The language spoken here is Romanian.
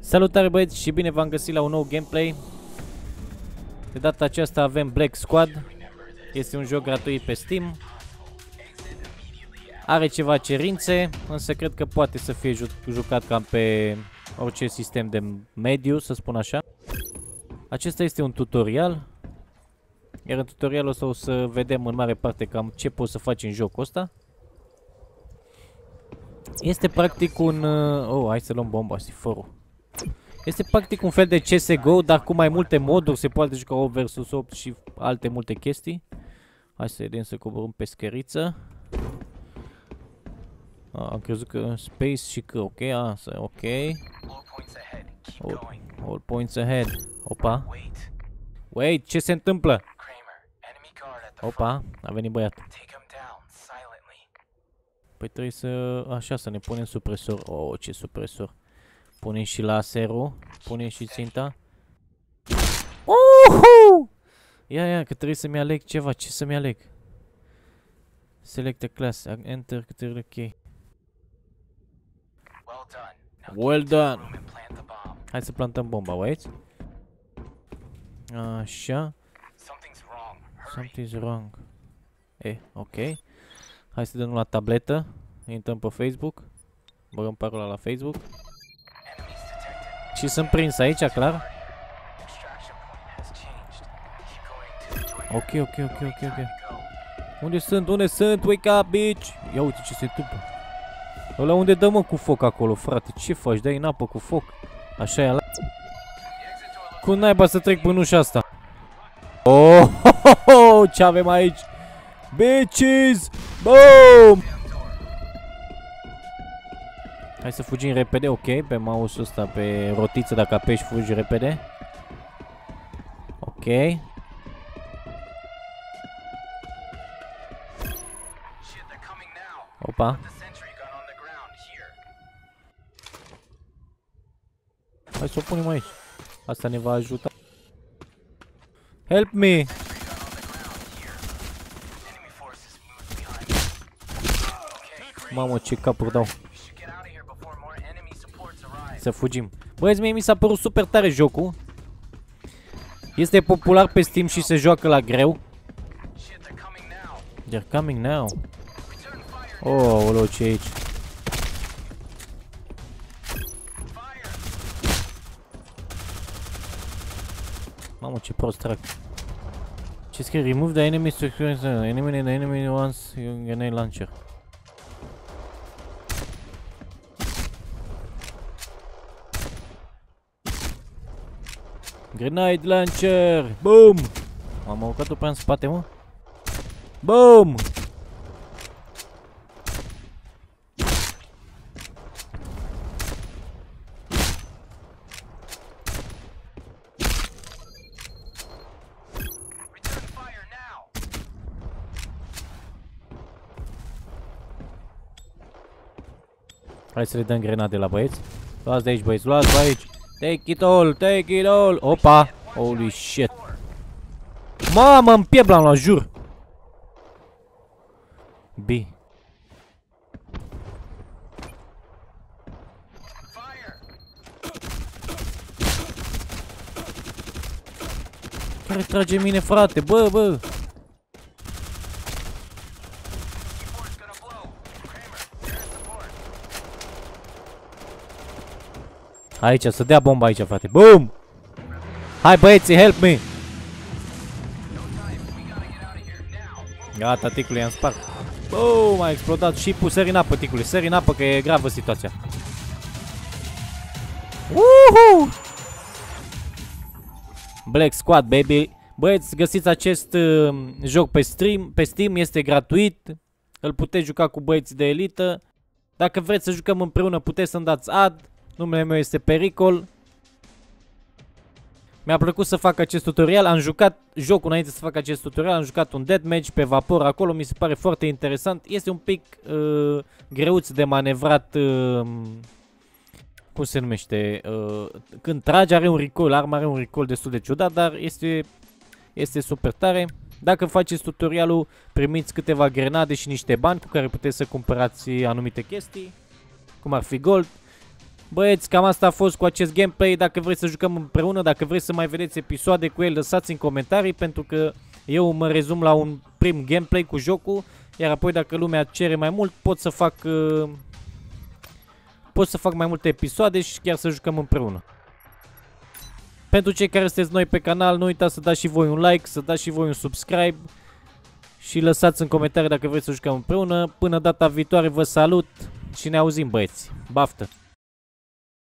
Salutare băieți și bine v-am găsit la un nou gameplay. De data aceasta avem Black Squad. Este un joc gratuit pe Steam. Are ceva cerințe, însă cred că poate să fie jucat cam pe orice sistem de mediu, să spun așa. Acesta este un tutorial. Iar în tutorialul ăsta o să vedem în mare parte cam ce poți să faci în jocul ăsta. Este practic un... hai să luăm bomba, siforul. Este practic un fel de CSGO, dar cu mai multe moduri. Se poate juca 8 vs 8 și alte multe chestii. Hai să vedem, să coborâm pe scăriță. Am crezut că space și că, ok, ok. All points ahead. Opa. Wait, ce se întâmplă? Opa, a venit băiat. Păi trebuie să, așa, să ne punem supresor. Oh, ce supresor. Punem și laserul. Punem și ținta. Ia, că trebuie să-mi aleg ceva. Ce să-mi aleg? Select a class. Enter către key. Well done. Hai să plantăm bomba, wait. Așa. Something's wrong. Ok. Hai să dăm la tabletă. Intrăm pe Facebook. Băgăm parola la Facebook. Și sunt prins aici, clar. Ok. Unde sunt? Wake up, bitch! Ia uite ce se întâmplă. Ăla unde dă, mă, cu foc acolo, frate? Ce faci? Dai în apă cu foc? Așa e ala. Cum naiba să trec până ușa asta? Oh, ce avem aici? Bitches! Boom! Hai să fugim repede, ok, pe mouse-ul ăsta, pe rotiță, dacă apeși, fugi repede. Ok. Opa. Hai să o punem aici. Asta ne va ajuta. Help me! Mamă, ce capuri dau. Să fugim. Băieți, mie mi s-a părut super tare jocul. Este popular pe Steam și se joacă la greu. They're coming now. Oh, ce e aici? Mamă, ce prost trag. Ce scrie? Remove the enemies to experience enemy once grenade launcher. Grenade launcher! Boom! M-am urcat-o pe în spate, mă. Boom! Hai să le dăm grenade la băieți. Luați de aici, băieți, luați de aici. Take it all. Opa. Holy shit. Mamă, în piept l-am luat, jur. B. Care trage mine, frate? Bă. Aici, să dea bomba aici, frate. Boom! Hai, băieții, help me! Gata, ticule, i-am spart. Boom! A explodat și sări în apă, ticule. Sări în apă, că e gravă situația. Woohoo! Black Squad, baby. Băieți, găsiți acest joc pe Steam. Este gratuit. Îl puteți juca cu băieții de elită. Dacă vreți să jucăm împreună, puteți să-mi dați ad. Numele meu este Pericol. Mi-a plăcut să fac acest tutorial. Am jucat jocul înainte să fac acest tutorial. Am jucat un deathmatch pe vapor acolo. Mi se pare foarte interesant. Este un pic greuț de manevrat. Cum se numește? Când trage are un recoil. Arma are un recoil destul de ciudat. Dar este super tare. Dacă faceți tutorialul, primiți câteva grenade și niște bani cu care puteți să cumpărați anumite chestii. Cum ar fi gold. Băieți, cam asta a fost cu acest gameplay. Dacă vreți să jucăm împreună, dacă vreți să mai vedeți episoade cu el, lăsați în comentarii, pentru că eu mă rezum la un prim gameplay cu jocul, iar apoi dacă lumea cere mai mult, pot să fac mai multe episoade și chiar să jucăm împreună. Pentru cei care sunteți noi pe canal, nu uitați să dați și voi un like, să dați și voi un subscribe și lăsați în comentarii dacă vreți să jucăm împreună. Până data viitoare vă salut și ne auzim, băieți. Baftă!